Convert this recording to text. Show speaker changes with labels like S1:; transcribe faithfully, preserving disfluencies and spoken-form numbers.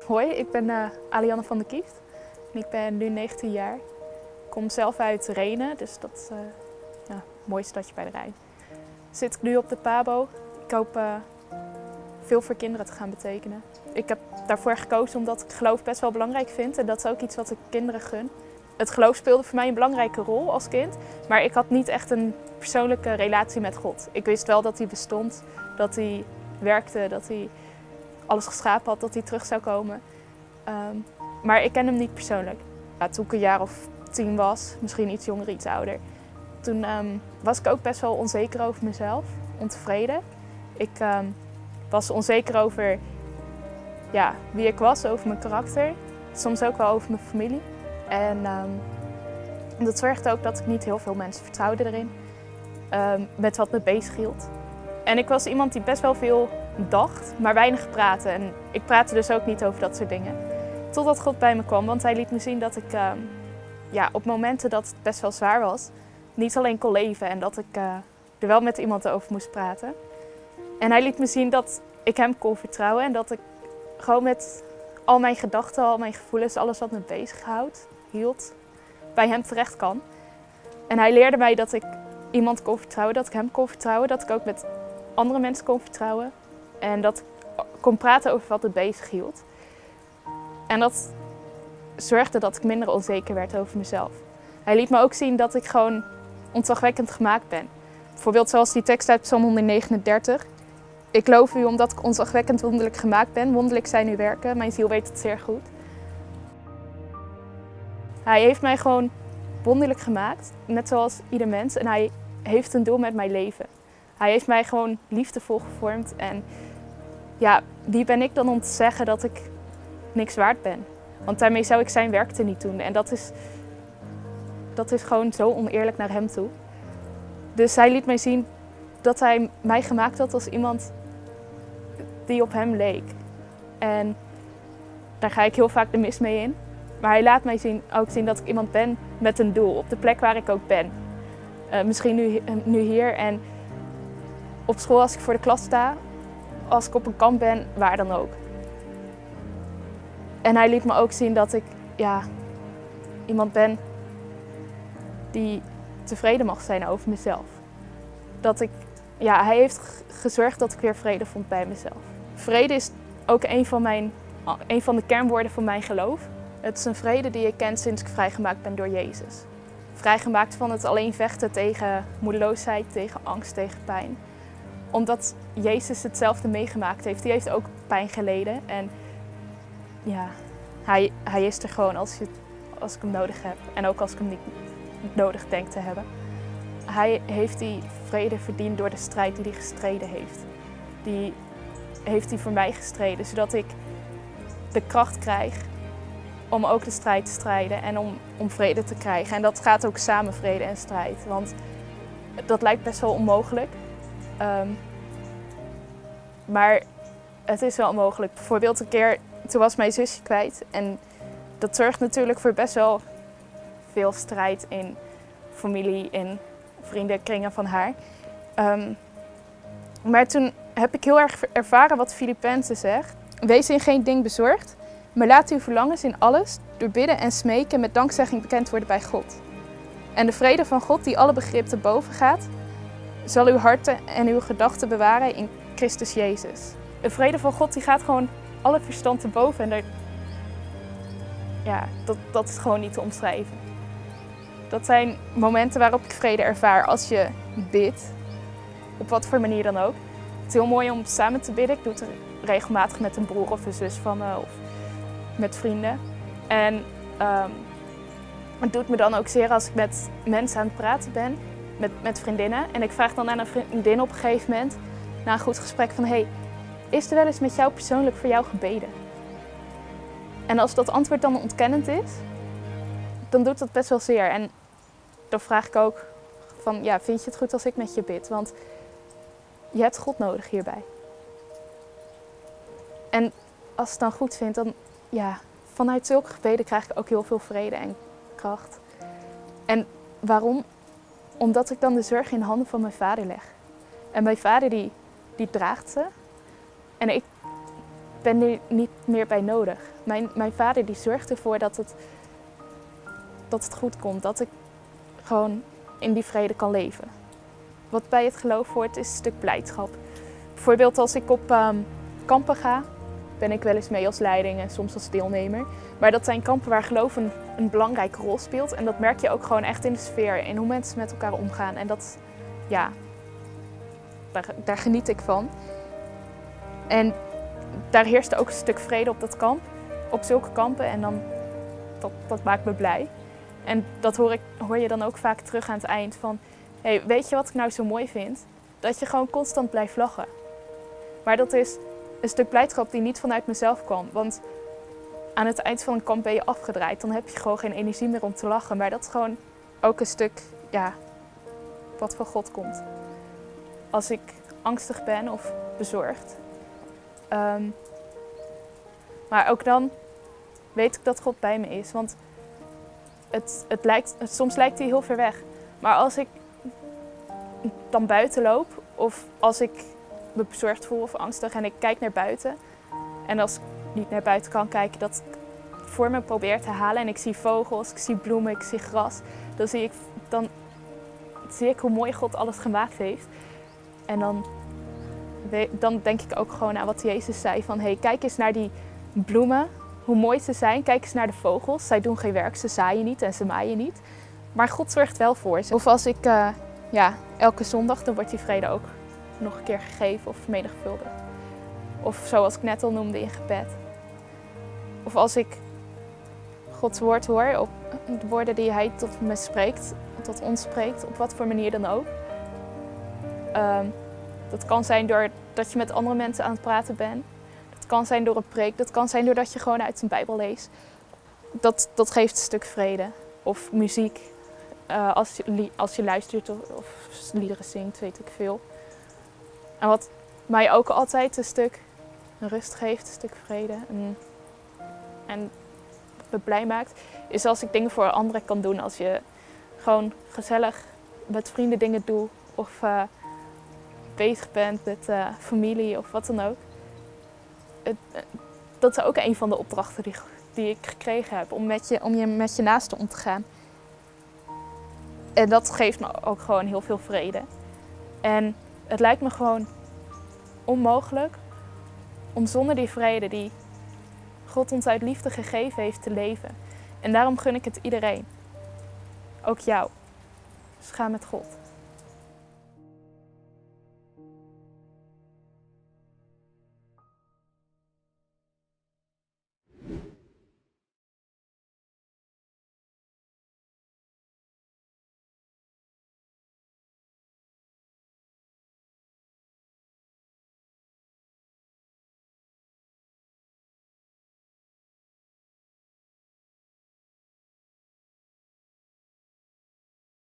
S1: Hoi, ik ben uh, Alianne van der Kieft en ik ben nu negentien jaar. Ik kom zelf uit Rhenen, dus dat is uh, ja, een mooi stadje bij de Rijn. Zit ik nu op de Pabo. Ik hoop uh, veel voor kinderen te gaan betekenen. Ik heb daarvoor gekozen omdat ik geloof best wel belangrijk vind en dat is ook iets wat ik kinderen gun. Het geloof speelde voor mij een belangrijke rol als kind, maar ik had niet echt een persoonlijke relatie met God. Ik wist wel dat hij bestond, dat hij werkte, dat hij alles geschapen had, dat hij terug zou komen. Um, maar ik ken hem niet persoonlijk. Ja, toen ik een jaar of tien was, misschien iets jonger, iets ouder, toen um, was ik ook best wel onzeker over mezelf, ontevreden. Ik um, was onzeker over ja, wie ik was, over mijn karakter, soms ook wel over mijn familie. En um, dat zorgde ook dat ik niet heel veel mensen vertrouwde erin, um, met wat me bezig hield. En ik was iemand die best wel veel dacht, maar weinig praatte. En ik praatte dus ook niet over dat soort dingen. Totdat God bij me kwam, want hij liet me zien dat ik um, ja, op momenten dat het best wel zwaar was, niet alleen kon leven en dat ik uh, er wel met iemand over moest praten. En hij liet me zien dat ik hem kon vertrouwen en dat ik gewoon met al mijn gedachten, al mijn gevoelens, alles wat me bezighoudt, hield, bij hem terecht kan. En hij leerde mij dat ik iemand kon vertrouwen, dat ik hem kon vertrouwen, dat ik ook met andere mensen kon vertrouwen. En dat ik kon praten over wat me bezig hield. En dat zorgde dat ik minder onzeker werd over mezelf. Hij liet me ook zien dat ik gewoon ontzagwekkend gemaakt ben. Bijvoorbeeld zoals die tekst uit Psalm honderdnegenendertig. Ik loof u omdat ik ontzagwekkend wonderlijk gemaakt ben. Wonderlijk zijn uw werken, mijn ziel weet het zeer goed. Hij heeft mij gewoon wonderlijk gemaakt, net zoals ieder mens. En hij heeft een doel met mijn leven. Hij heeft mij gewoon liefdevol gevormd. En ja, wie ben ik dan om te zeggen dat ik niks waard ben? Want daarmee zou ik zijn werk te niet doen. En dat is, dat is gewoon zo oneerlijk naar hem toe. Dus hij liet mij zien dat hij mij gemaakt had als iemand die op hem leek. En daar ga ik heel vaak de mis mee in. Maar hij laat mij zien, ook zien dat ik iemand ben met een doel, op de plek waar ik ook ben. Uh, misschien nu, nu hier en op school als ik voor de klas sta, als ik op een kamp ben, waar dan ook. En hij liet me ook zien dat ik ja, iemand ben die tevreden mag zijn over mezelf. Dat ik, ja, hij heeft gezorgd dat ik weer vrede vond bij mezelf. Vrede is ook een van, mijn, een van de kernwoorden van mijn geloof. Het is een vrede die ik ken sinds ik vrijgemaakt ben door Jezus. Vrijgemaakt van het alleen vechten tegen moedeloosheid, tegen angst, tegen pijn. Omdat Jezus hetzelfde meegemaakt heeft. Die heeft ook pijn geleden. En ja, hij, hij is er gewoon als, je, als ik hem nodig heb. En ook als ik hem niet nodig denk te hebben. Hij heeft die vrede verdiend door de strijd die hij gestreden heeft. Die heeft hij voor mij gestreden, zodat ik de kracht krijg om ook de strijd te strijden en om, om vrede te krijgen. En dat gaat ook samen, vrede en strijd. Want dat lijkt best wel onmogelijk. Um, maar het is wel mogelijk. Bijvoorbeeld een keer, toen was mijn zusje kwijt. En dat zorgt natuurlijk voor best wel veel strijd in familie, in vriendenkringen van haar. Um, maar toen heb ik heel erg ervaren wat Filippenzen zegt. Wees in geen ding bezorgd, maar laat uw verlangens in alles door bidden en smeken met dankzegging bekend worden bij God. En de vrede van God, die alle begrip te boven gaat, zal uw harten en uw gedachten bewaren in Christus Jezus. De vrede van God die gaat gewoon alle verstand te boven. En er, ja, dat, dat is gewoon niet te omschrijven. Dat zijn momenten waarop ik vrede ervaar als je bidt, op wat voor manier dan ook. Het is heel mooi om samen te bidden. Ik doe het regelmatig met een broer of een zus van me of met vrienden. En um, het doet me dan ook zeer als ik met mensen aan het praten ben, met, met vriendinnen. En ik vraag dan aan een vriendin op een gegeven moment, na een goed gesprek, van hey, is er wel eens met jou persoonlijk voor jou gebeden? En als dat antwoord dan ontkennend is, dan doet dat best wel zeer. En dan vraag ik ook van, ja, vind je het goed als ik met je bid? Want je hebt God nodig hierbij. En als ik het dan goed vind, dan ja, vanuit zulke gebeden krijg ik ook heel veel vrede en kracht. En waarom? Omdat ik dan de zorg in de handen van mijn vader leg. En mijn vader die, die draagt ze. En ik ben er niet meer bij nodig. Mijn, mijn vader die zorgt ervoor dat het, dat het goed komt. Dat ik gewoon in die vrede kan leven. Wat bij het geloof hoort is een stuk blijdschap. Bijvoorbeeld als ik op um, kampen ga, ben ik wel eens mee als leiding en soms als deelnemer. Maar dat zijn kampen waar geloof een, een belangrijke rol speelt. En dat merk je ook gewoon echt in de sfeer, in hoe mensen met elkaar omgaan. En dat, ja, daar, daar geniet ik van. En daar heerst ook een stuk vrede op dat kamp, op zulke kampen. En dan, dat, dat maakt me blij. En dat hoor, ik, hoor je dan ook vaak terug aan het eind van, hey, weet je wat ik nou zo mooi vind? Dat je gewoon constant blijft lachen. Maar dat is een stuk blijdschap die niet vanuit mezelf kwam. Want aan het eind van een kamp ben je afgedraaid. Dan heb je gewoon geen energie meer om te lachen. Maar dat is gewoon ook een stuk, ja, wat van God komt. Als ik angstig ben of bezorgd. Um, maar ook dan weet ik dat God bij me is. Want het, het lijkt, het, soms lijkt hij heel ver weg. Maar als ik dan buiten loop of als ik me bezorgd voel of angstig en ik kijk naar buiten. En als ik niet naar buiten kan kijken, dat ik voor me probeer te halen en ik zie vogels, ik zie bloemen, ik zie gras. Dan zie ik, dan zie ik hoe mooi God alles gemaakt heeft. En dan, dan denk ik ook gewoon aan wat Jezus zei van, hey, kijk eens naar die bloemen, hoe mooi ze zijn. Kijk eens naar de vogels, zij doen geen werk, ze zaaien niet en ze maaien niet. Maar God zorgt wel voor ze. Of als ik, uh, ja, elke zondag, dan wordt die vrede ook nog een keer gegeven of vermenigvuldigd. Of zoals ik net al noemde in gebed. Of als ik Gods woord hoor, op de woorden die Hij tot me spreekt, tot ons spreekt, op wat voor manier dan ook. Um, dat kan zijn doordat je met andere mensen aan het praten bent. Dat kan zijn door een preek. Dat kan zijn doordat je gewoon uit een Bijbel leest. Dat, dat geeft een stuk vrede. Of muziek. Uh, als, je, als je luistert of, of liederen zingt, weet ik veel. En wat mij ook altijd een stuk rust geeft, een stuk vrede en, en me blij maakt, is als ik dingen voor anderen kan doen. Als je gewoon gezellig met vrienden dingen doet of uh, bezig bent met uh, familie of wat dan ook. Het, uh, dat is ook een van de opdrachten die, die ik gekregen heb, om met je, om je met je naasten om te gaan. En dat geeft me ook gewoon heel veel vrede. En het lijkt me gewoon onmogelijk om zonder die vrede die God ons uit liefde gegeven heeft te leven. En daarom gun ik het iedereen. Ook jou. Dus ga met God.